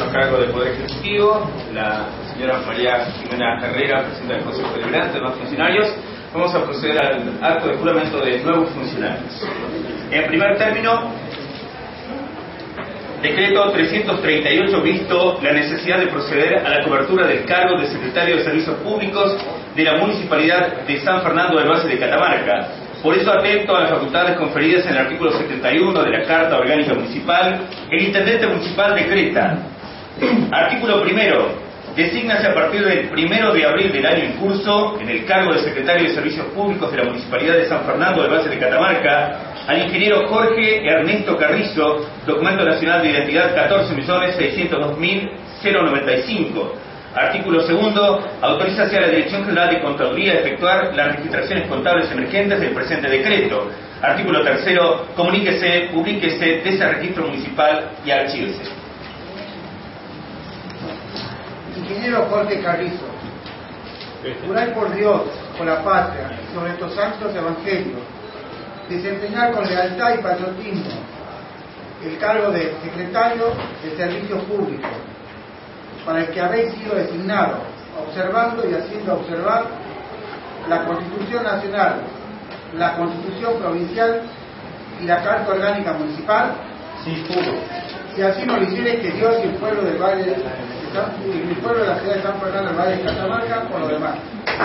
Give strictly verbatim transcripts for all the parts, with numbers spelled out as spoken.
a cargo del Poder Ejecutivo, la señora María Jimena Herrera, presidenta del Consejo Deliberante, de los funcionarios. Vamos a proceder al acto de juramento de nuevos funcionarios. En primer término, decreto trescientos treinta y ocho, visto la necesidad de proceder a la cobertura del cargo de Secretario de Servicios Públicos de la Municipalidad de San Fernando del Valle de Catamarca. Por eso, atento a las facultades conferidas en el artículo setenta y uno de la Carta Orgánica Municipal, el Intendente Municipal decreta: artículo primero, desígnase a partir del primero de abril del año en curso en el cargo de Secretario de Servicios Públicos de la Municipalidad de San Fernando del Valle de Catamarca al ingeniero Jorge Ernesto Carrizo, documento nacional de identidad catorce millones seiscientos dos mil noventa y cinco. Artículo segundo, autoriza a la Dirección General de Contaduría a efectuar las registraciones contables emergentes del presente decreto. Artículo tercero, comuníquese, publíquese, dese al registro municipal y archívese. Ingeniero Jorge Carrizo, jurar por Dios, por la patria y sobre estos santos evangelios, desempeñar con lealtad y patriotismo el cargo de Secretario de Servicios Públicos, para el que habéis sido designado, observando y haciendo observar la Constitución Nacional, la Constitución Provincial y la Carta Orgánica Municipal. Sí, juro. Si así no lo hiciere, que Dios y el pueblo del Valle de San, y el pueblo de la ciudad de San Fernando del Valle de Catamarca, por lo demás.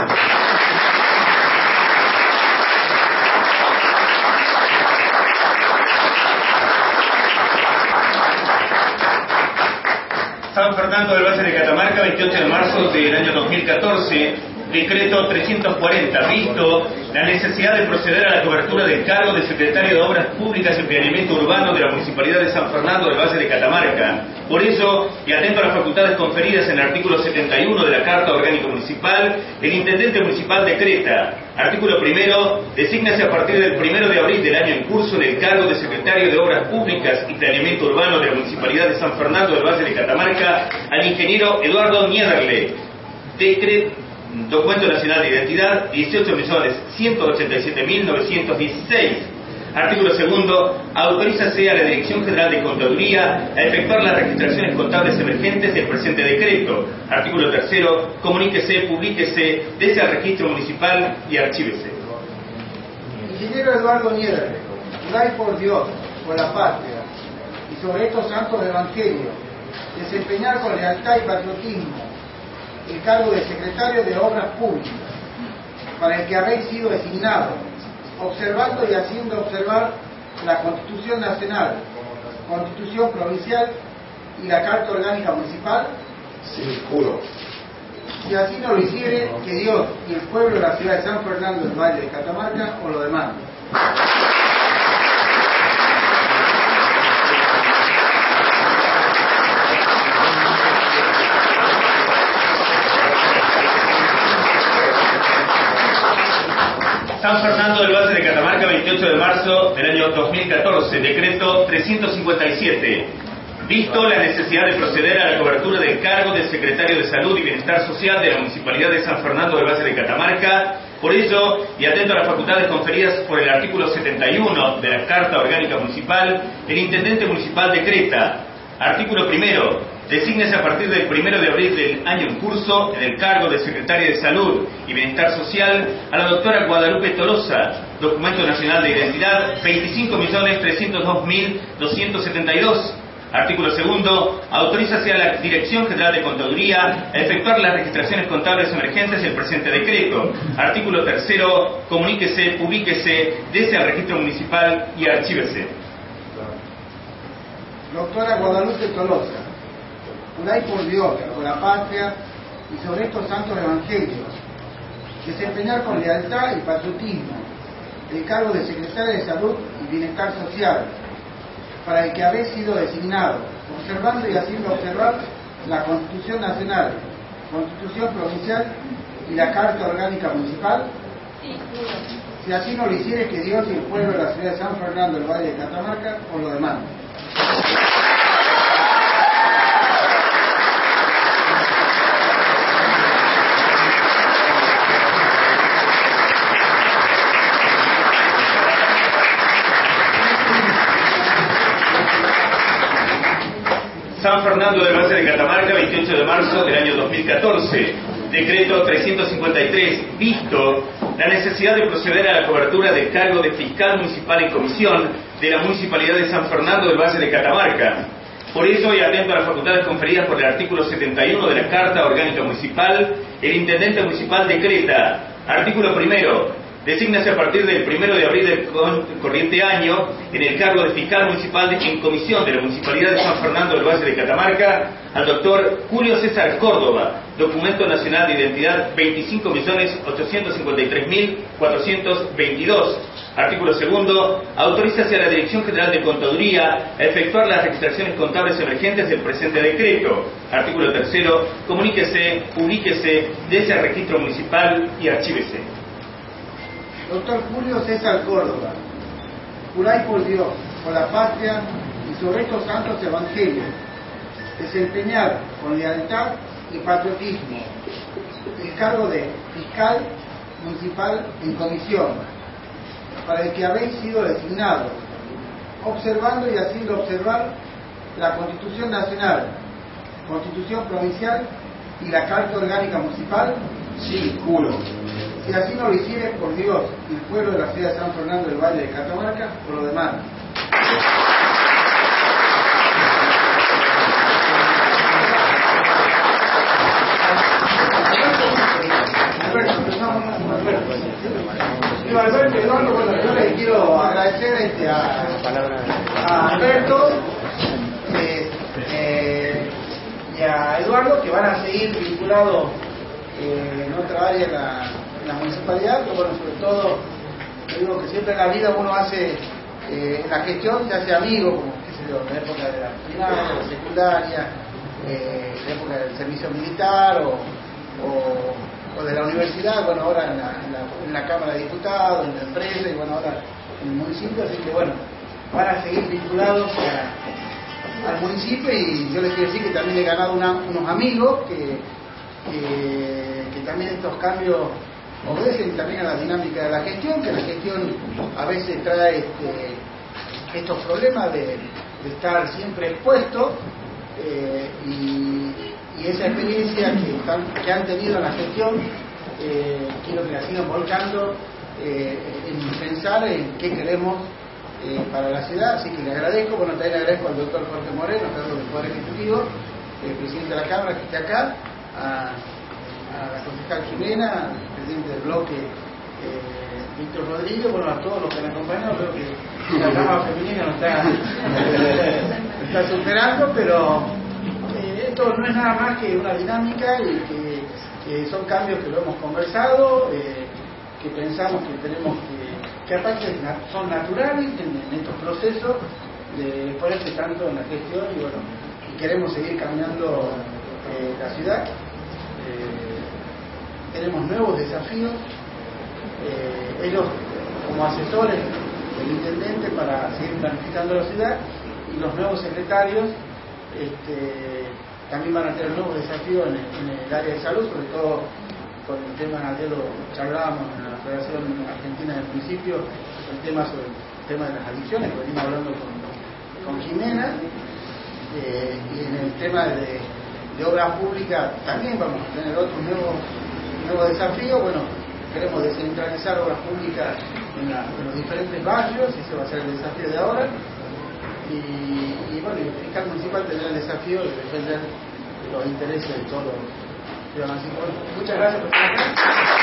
San Fernando del Valle de Catamarca, veintiocho de marzo del año dos mil catorce, decreto trescientos cuarenta, visto la necesidad de proceder a la cobertura del cargo de Secretario de Obras Públicas y Planeamiento Urbano de la Municipalidad de San Fernando del Valle de Catamarca. Por eso, y atento a las facultades conferidas en el artículo setenta y uno de la Carta Orgánica Municipal, el Intendente Municipal decreta: artículo primero, desígnase a partir del primero de abril del año en curso en el cargo de Secretario de Obras Públicas y Planeamiento Urbano de la Municipalidad de San Fernando del Valle de Catamarca al ingeniero Eduardo Niederle, decreto, documento nacional de identidad dieciocho millones ciento ochenta y siete mil novecientos dieciséis. Artículo segundo, autorízase a la Dirección General de Contaduría a efectuar las registraciones contables emergentes del presente decreto. Artículo tercero, comuníquese, publíquese, dese al registro municipal y archívese. Ingeniero Eduardo Niederle, juráis por Dios, por la patria y sobre estos santos evangelios, desempeñar con lealtad y patriotismo el cargo de Secretario de Obras Públicas, para el que habéis sido designado, observando y haciendo observar la Constitución Nacional, Constitución Provincial y la Carta Orgánica Municipal. Sí, juro. Si así no lo hiciere, que Dios y el pueblo de la ciudad de San Fernando del Valle de Catamarca os lo demanden. San Fernando del Valle de Catamarca, veintiocho de marzo del año dos mil catorce, decreto trescientos cincuenta y siete. Visto la necesidad de proceder a la cobertura del cargo de Secretario de Salud y Bienestar Social de la Municipalidad de San Fernando del Valle de Catamarca, por ello, y atento a las facultades conferidas por el artículo setenta y uno de la Carta Orgánica Municipal, el Intendente Municipal decreta: artículo primero, desígnese a partir del primero de abril del año en curso en el cargo de Secretaria de Salud y Bienestar Social a la doctora Guadalupe Tolosa, documento nacional de identidad veinticinco millones trescientos dos mil doscientos setenta y dos. Artículo segundo, autorízase a la Dirección General de Contaduría a efectuar las registraciones contables emergentes del presente decreto. Artículo tercero, comuníquese, publíquese, dese al registro municipal y archívese. Doctora Guadalupe Tolosa, juráis por Dios, por la patria y sobre estos santos evangelios, desempeñar con lealtad y patriotismo el cargo de Secretaria de Salud y Bienestar Social, para el que habéis sido designado, observando y haciendo observar la Constitución Nacional, Constitución Provincial y la Carta Orgánica Municipal. Sí. Si así no lo hiciere, que Dios y el pueblo de la ciudad de San Fernando del Valle de Catamarca os lo demanden. San Fernando del Valle de Catamarca, veintiocho de marzo del año dos mil catorce. Decreto trescientos cincuenta y tres, visto la necesidad de proceder a la cobertura del cargo de fiscal municipal en comisión de la Municipalidad de San Fernando del Valle de Catamarca. Por ello, y atento a las facultades conferidas por el artículo setenta y uno de la Carta Orgánica Municipal, el Intendente Municipal decreta, artículo primero, desígnase a partir del primero de abril del corriente año en el cargo de fiscal municipal de, en comisión de la Municipalidad de San Fernando del Valle de Catamarca al doctor Julio César Córdoba, documento nacional de identidad veinticinco millones ochocientos cincuenta y tres mil cuatrocientos veintidós. Artículo segundo, autoriza a la Dirección General de Contaduría a efectuar las registraciones contables emergentes del presente decreto. Artículo tercero, comuníquese, publíquese, dese al registro municipal y archívese. Doctor Julio César Córdoba, juráis por Dios, por la patria y sobre estos santos evangelios, desempeñar con lealtad y patriotismo el cargo de fiscal municipal en comisión, para el que habéis sido designados, observando y haciendo observar la Constitución Nacional, Constitución Provincial y la Carta Orgánica Municipal. Sí, juro. Si así no lo hiciere, por Dios y el pueblo de la ciudad de San Fernando del Valle de Catamarca, por lo demás. Yo, Alberto, Eduardo, bueno, yo les quiero agradecer este, a, a Alberto eh, eh, y a Eduardo, que van a seguir vinculados eh, en otra área en la, en la municipalidad, pero bueno, sobre todo, yo digo que siempre en la vida uno hace, eh, en la gestión se hace amigo, como qué sé yo, en la época de la primaria, de la secundaria, eh, en la época del servicio militar o, o, o de la universidad, bueno, ahora en la, en, la, en la Cámara de Diputados, en la empresa y bueno, ahora en el municipio, así que bueno, van a seguir vinculados a, al municipio y yo les quiero decir que también he ganado una, unos amigos que, que, que también estos cambios obedecen también a la dinámica de la gestión, que la gestión a veces trae este, estos problemas de, de estar siempre expuesto eh, y, y esa experiencia que, están, que han tenido en la gestión eh, quiero que la sigan volcando eh, en pensar en qué queremos eh, para la ciudad, así que le agradezco. Bueno, también le agradezco al doctor Jorge Moreno, cargo del Poder Ejecutivo, el presidente de la Cámara que está acá, a, a la concejal Jimena, presidente del bloque eh, Víctor Rodríguez, bueno, a todos los que me acompañan. Creo que la Cámara Femenina nos está, está superando, pero eh, esto no es nada más que una dinámica y que, que son cambios que lo hemos conversado, eh, que pensamos que tenemos que, que aparte son naturales en, en estos procesos de exponerse tanto en la gestión y bueno, y queremos seguir cambiando eh, la ciudad. Eh, tenemos nuevos desafíos, eh, ellos como asesores del intendente para seguir planificando la ciudad y los nuevos secretarios este, también van a tener nuevos desafíos en el, en el área de salud, sobre todo con el tema, ayer lo charlábamos en la Federación Argentina del Municipio, el tema sobre el tema de las adicciones, que venimos hablando con, con Jimena, eh, y en el tema de, de obra pública también vamos a tener otros nuevos nuevo desafío. Bueno, queremos descentralizar obras públicas en, la, en los diferentes barrios, y ese va a ser el desafío de ahora. Y, y bueno, el fiscal municipal tendrá el desafío de defender los intereses de todos los ciudadanos. Bueno, muchas gracias por estar acá.